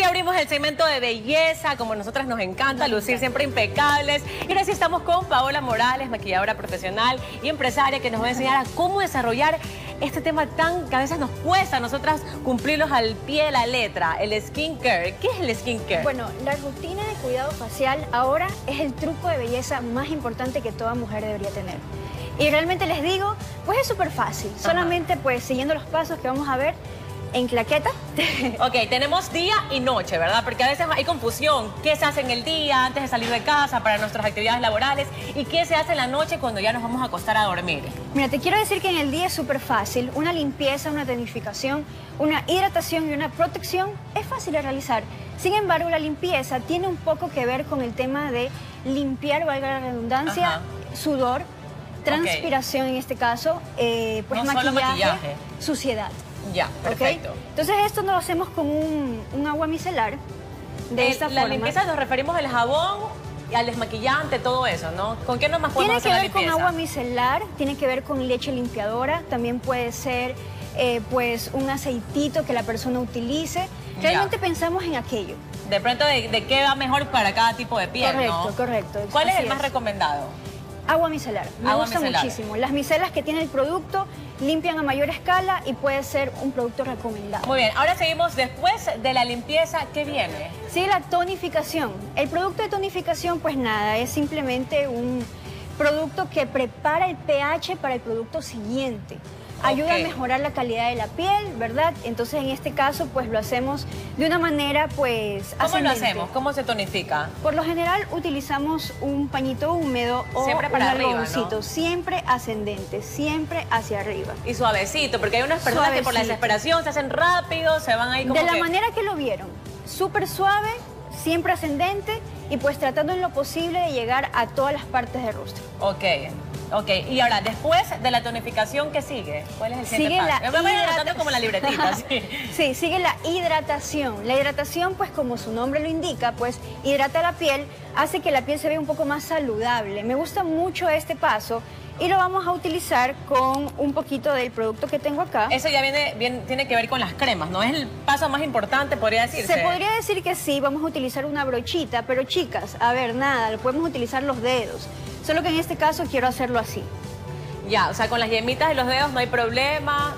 abrimos el segmento de belleza, como a nosotras nos encanta lucir siempre impecables. Y ahora sí estamos con Paola Morales, maquilladora profesional y empresaria, que nos va a enseñar a cómo desarrollar este tema tan que a veces nos cuesta a nosotras cumplirlos al pie de la letra, el skincare. ¿Qué es el skincare? Bueno, la rutina de cuidado facial ahora es el truco de belleza más importante que toda mujer debería tener. Y realmente les digo, pues es súper fácil. Solamente pues siguiendo los pasos que vamos a ver en claqueta. Ok, tenemos día y noche, ¿verdad? Porque a veces hay confusión. ¿Qué se hace en el día antes de salir de casa para nuestras actividades laborales? ¿Y qué se hace en la noche cuando ya nos vamos a acostar a dormir? Mira, te quiero decir que en el día es súper fácil. Una limpieza, una tonificación, una hidratación y una protección es fácil de realizar. Sin embargo, la limpieza tiene un poco que ver con el tema de limpiar, valga la redundancia, sudor, transpiración en este caso, pues no maquillaje, suciedad. Ya, perfecto. ¿Okay? Entonces esto lo hacemos con un agua micelar de esta forma. La limpieza nos referimos al jabón y al desmaquillante, todo eso, ¿no? ¿Con qué más podemos hacer la limpieza? Tiene que ver con agua micelar, tiene que ver con leche limpiadora, también puede ser pues un aceitito que la persona utilice. Realmente pensamos en aquello. De pronto de qué va mejor para cada tipo de piel, correcto, ¿no? Correcto. ¿Cuál es el más recomendado? Agua micelar. Me gusta muchísimo. Las micelas que tiene el producto limpian a mayor escala y puede ser un producto recomendado. Muy bien, ahora seguimos después de la limpieza. ¿Qué viene? Sigue la tonificación. El producto de tonificación, pues nada, es simplemente un producto que prepara el pH para el producto siguiente. Ayuda a mejorar la calidad de la piel, ¿verdad? Entonces, en este caso, pues lo hacemos de una manera, pues, ¿Cómo ascendente. lo hacemos? ¿Cómo se tonifica? Por lo general, utilizamos un pañito húmedo o siempre para un arriba, algodoncito, ¿no? Siempre ascendente, siempre hacia arriba. Y suavecito, porque hay unas personas que por la desesperación se hacen rápido, se van ahí como de la manera que lo vieron, súper suave, siempre ascendente y pues tratando en lo posible de llegar a todas las partes del rostro. Ok, y ahora, después de la tonificación, ¿qué sigue? ¿Cuál es el siguiente paso? Me voy anotando como la libretita, sí. Sí, sigue la hidratación. La hidratación, pues como su nombre lo indica, pues hidrata la piel, hace que la piel se vea un poco más saludable. Me gusta mucho este paso y lo vamos a utilizar con un poquito del producto que tengo acá. Eso ya tiene que ver con las cremas, ¿no? Es el paso más importante, podría decirse. Se podría decir que sí, vamos a utilizar una brochita, pero chicas, a ver, nada, lo podemos utilizar los dedos. Solo que en este caso quiero hacerlo así. Ya, o sea, con las yemitas de los dedos no hay problema.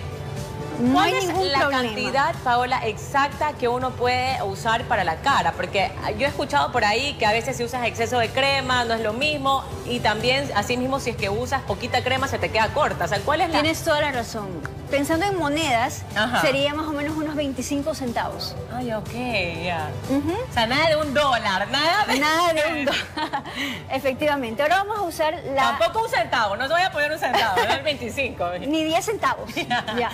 No hay ¿Cuál es ningún la problema? cantidad, Paola, exacta que uno puede usar para la cara? Porque yo he escuchado por ahí que a veces si usas exceso de crema no es lo mismo y también, así mismo, si es que usas poquita crema se te queda corta. O sea, ¿cuál es la...? Tienes toda la razón. Pensando en monedas, sería más o menos unos 25 centavos. Ay, ok, ya. O sea, nada de $1, nada de... Nada de $1. Efectivamente. Ahora vamos a usar la... Tampoco un centavo, no te voy a poner un centavo, no el 25. Ni 10 centavos. Ya.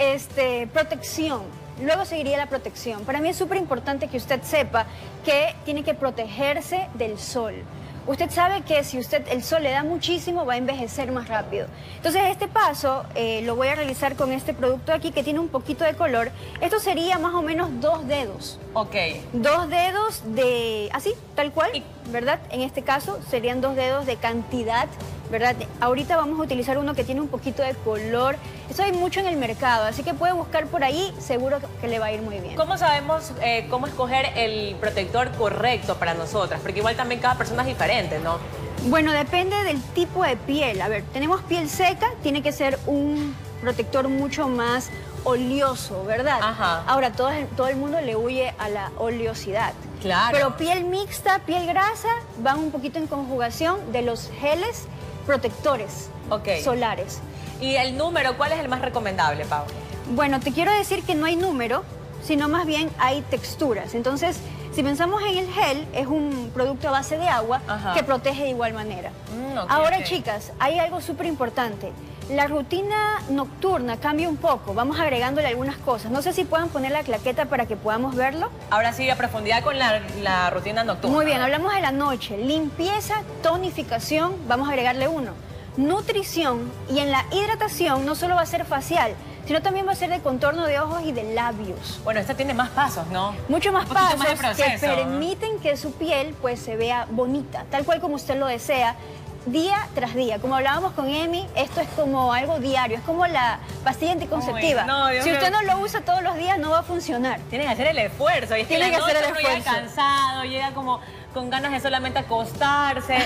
Protección. Luego seguiría la protección. Para mí es súper importante que usted sepa que tiene que protegerse del sol. Usted sabe que si el sol le da muchísimo, va a envejecer más rápido. Entonces, este paso lo voy a realizar con este producto aquí que tiene un poquito de color. Esto sería más o menos 2 dedos. Ok. 2 dedos de... así, tal cual, ¿verdad? En este caso serían 2 dedos de cantidad, ¿verdad? Ahorita vamos a utilizar uno que tiene un poquito de color. Eso hay mucho en el mercado, así que puede buscar por ahí, seguro que le va a ir muy bien. ¿Cómo sabemos cómo escoger el protector correcto para nosotras? Porque igual también cada persona es diferente, ¿no? Bueno, depende del tipo de piel. A ver, tenemos piel seca, tiene que ser un protector mucho más oleoso, ¿verdad? Ahora, todo el mundo le huye a la oleosidad. Claro. Pero piel mixta, piel grasa, van un poquito en conjugación de los geles protectores solares. ¿Y el número, cuál es el más recomendable, Pau? Bueno, te quiero decir que no hay número, sino más bien hay texturas. Entonces, si pensamos en el gel, es un producto a base de agua que protege de igual manera. Ahora, chicas, hay algo súper importante. La rutina nocturna cambia un poco, vamos agregándole algunas cosas. No sé si puedan poner la claqueta para que podamos verlo. Ahora sí, a profundidad con la rutina nocturna. Muy bien, hablamos de la noche. Limpieza, tonificación, vamos a agregarle uno. Nutrición, y en la hidratación no solo va a ser facial, sino también va a ser de contorno de ojos y de labios. Bueno, esta tiene más pasos, ¿no? Mucho más pasos más de proceso, que permiten que su piel pues se vea bonita, tal cual como usted lo desea. día tras día. Como hablábamos con Emi, esto es como algo diario, es como la pastilla anticonceptiva. Uy, no, si usted no lo usa todos los días, no va a funcionar. Tienen que hacer el esfuerzo. Y es que Tienen que hacer el uno llega esfuerzo. cansado, llega como con ganas de solamente acostarse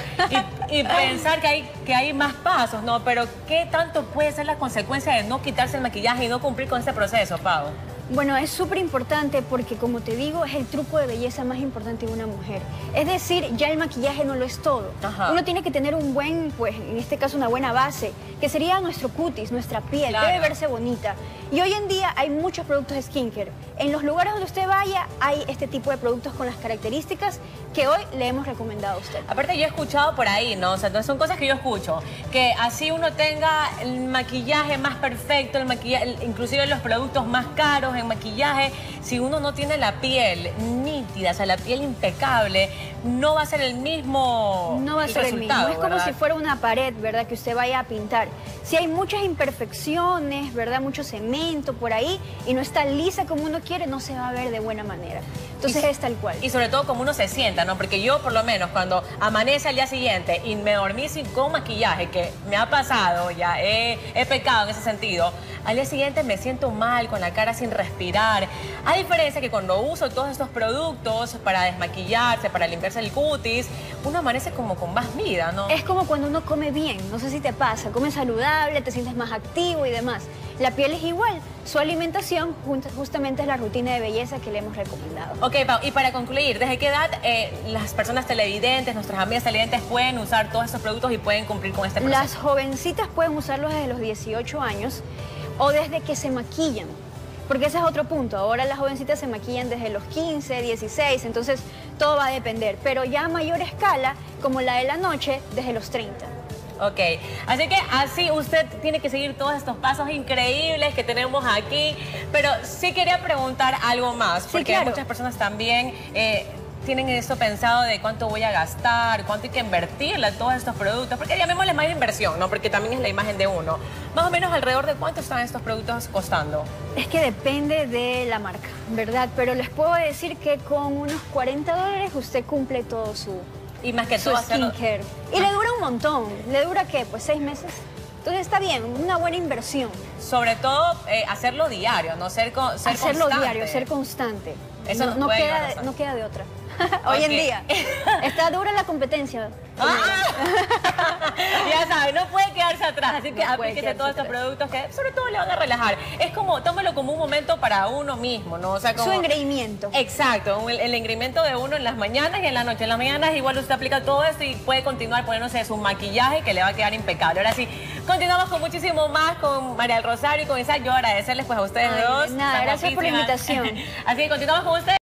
y pensar que hay más pasos, ¿no? Pero ¿qué tanto puede ser la consecuencia de no quitarse el maquillaje y no cumplir con este proceso, Pau? Bueno, es súper importante porque, como te digo, es el truco de belleza más importante de una mujer. Es decir, ya el maquillaje no lo es todo. Ajá. Uno tiene que tener un buen, pues, en este caso una buena base, que sería nuestro cutis, nuestra piel, Claro. debe verse bonita. Y hoy en día hay muchos productos de skincare. En los lugares donde usted vaya, hay este tipo de productos con las características que hoy le hemos recomendado a usted. Aparte yo he escuchado por ahí, ¿no? O sea, no son cosas que yo escucho, que así uno tenga el maquillaje más perfecto, el maquillaje, inclusive los productos más caros en maquillaje, si uno no tiene la piel nítida, o sea, la piel impecable, no va a ser el mismo No va a ser el mismo. Es como ¿verdad? si fuera una pared, ¿verdad? Que usted vaya a pintar. Si hay muchas imperfecciones, ¿verdad? Mucho cemento por ahí y no está lisa como uno quiere, no se va a ver de buena manera. Entonces es tal cual. Y sobre todo como uno se sienta, ¿no? Porque yo por lo menos cuando amanece al día siguiente y me dormí con maquillaje, que me ha pasado, ya he pecado en ese sentido, al día siguiente me siento mal, con la cara sin respirar. A diferencia que cuando uso todos estos productos para desmaquillarse, para limpiarse el cutis, uno amanece como con más vida, ¿no? Es como cuando uno come bien, no sé si te pasa, comes saludable, te sientes más activo y demás. La piel es igual, su alimentación justamente es la rutina de belleza que le hemos recomendado. Ok, Pau, y para concluir, ¿desde qué edad las personas televidentes, nuestras amigas televidentes pueden usar todos estos productos y pueden cumplir con este proceso? Las jovencitas pueden usarlos desde los 18 años o desde que se maquillan. Porque ese es otro punto. Ahora las jovencitas se maquillan desde los 15, 16, entonces todo va a depender. Pero ya a mayor escala, como la de la noche, desde los 30. Ok, así que así usted tiene que seguir todos estos pasos increíbles que tenemos aquí, pero sí quería preguntar algo más, Sí, porque claro. muchas personas también tienen esto pensado de cuánto voy a gastar, cuánto hay que invertirle a todos estos productos, porque llamémosle más inversión, ¿no? Porque también es la imagen de uno. Más o menos alrededor de cuánto están estos productos costando. Es que depende de la marca, ¿verdad? Pero les puedo decir que con unos $40 usted cumple todo su Y más que todo hacerlo... skincare. Y le dura un montón. ¿Le dura qué? Pues 6 meses. Entonces está bien, una buena inversión. Sobre todo hacerlo diario, ¿no? Ser Hacerlo constante. diario, ser constante. Eso nos puede llevar bastante. no queda de otra. Hoy en Ok. día. Está dura la competencia. Ya saben, no puede quedarse atrás, así que No puede aplíquese quedarse todos estos atrás. productos que sobre todo le van a relajar. Es como, tómelo como un momento para uno mismo, ¿no? O sea, como... Su engreimiento. Exacto, el engreimiento de uno en las mañanas y en la noche. En las mañanas igual usted aplica todo esto y puede continuar poniéndose su maquillaje que le va a quedar impecable. Ahora sí, continuamos con muchísimo más con María del Rosario y con Isaac. Yo agradecerles pues a ustedes Ay, dos. nada, Están gracias por la guapísimas. invitación. Así que continuamos con ustedes.